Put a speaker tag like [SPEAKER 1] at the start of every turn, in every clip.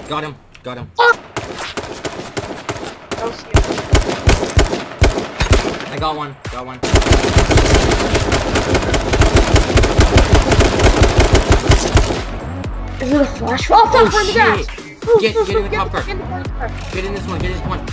[SPEAKER 1] Got him. Got him.
[SPEAKER 2] Oh.
[SPEAKER 1] I got one. Got one.
[SPEAKER 2] Is it a flash? Oh, fuck, we're in the grass!
[SPEAKER 1] Get in the cop car. Get in this one. Get in this one.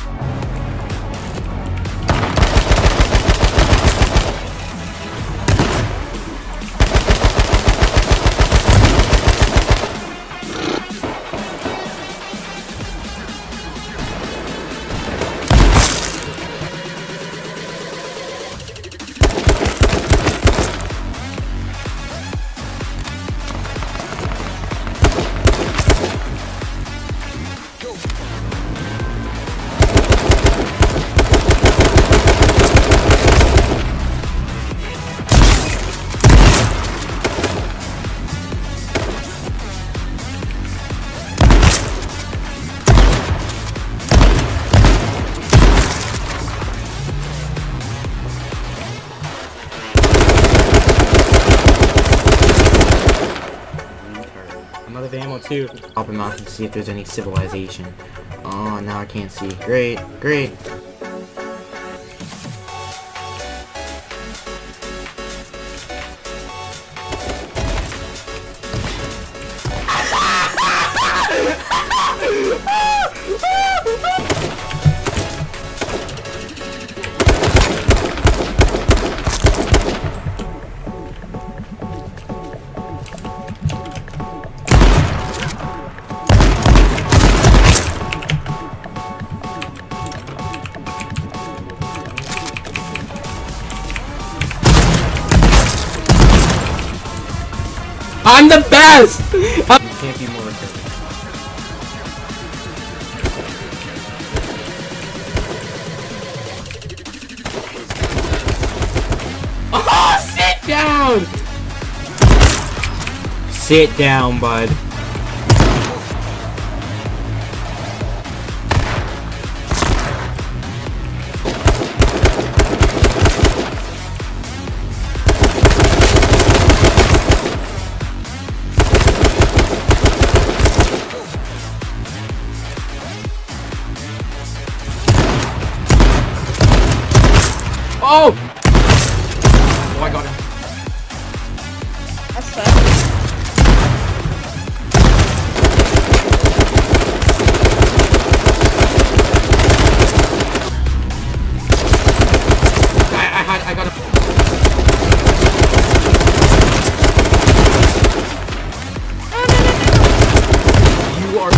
[SPEAKER 1] I'm out of ammo too. Pop him off and see if there's any civilization. Oh, now I can't see. Great, great. I'm the best! You can't be more recurring. Oh, sit down! Sit down, bud. Oh! Oh, I got him.
[SPEAKER 2] That's fair.
[SPEAKER 1] I got him. You are...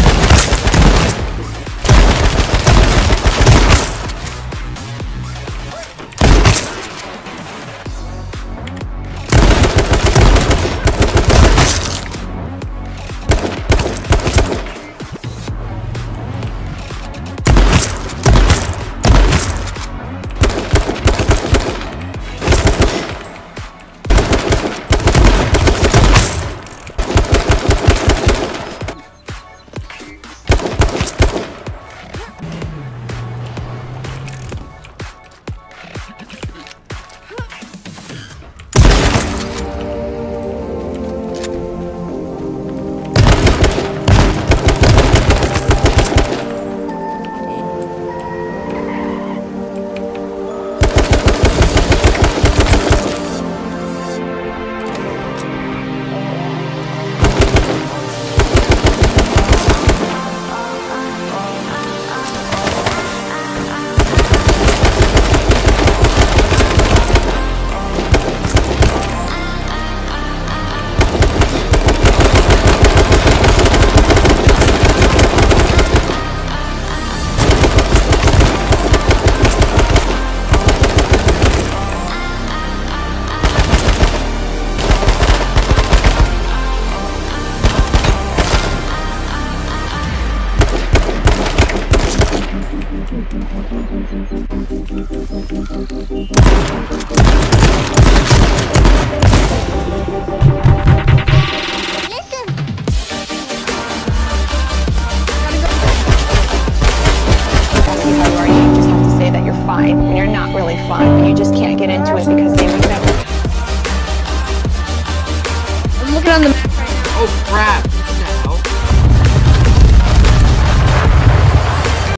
[SPEAKER 3] fine when you're not really fine, and you just can't get into it because they would never.
[SPEAKER 2] I'm looking on the map right now.
[SPEAKER 1] Oh crap!